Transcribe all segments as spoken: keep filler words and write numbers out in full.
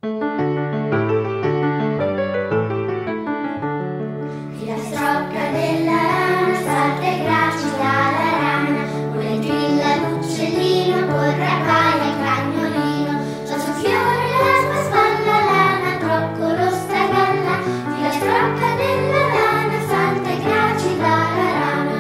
Filastrocca della rana, salta e gracita la rana, vuole trilla l'uccellino, corre paia il cagnolino, già sul fiore la sua spalla lana, troccolo sta galla, filastrocca della rana, salta e gracita la rana.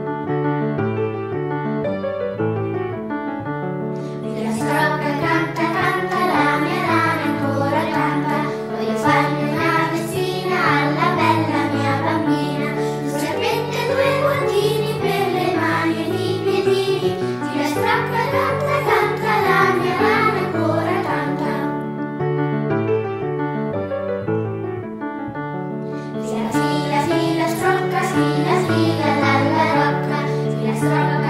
Filastrocca canta, canta, la mia rana ancora canta, voglio farmi una festina alla bella mia bambina, un serpente e due guantini per le mani e i piedini, filastrocca canta, canta, la mia rana ancora canta. Fila, fila, filastrocca, fila, fila dalla rocca, filastrocca